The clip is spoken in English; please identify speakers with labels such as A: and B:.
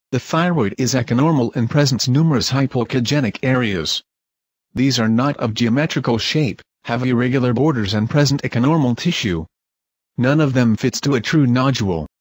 A: The thyroid is echonormal and presents numerous hypoechogenic areas. These are not of geometrical shape, have irregular borders and present echonormal tissue. None of them fits to a true nodule.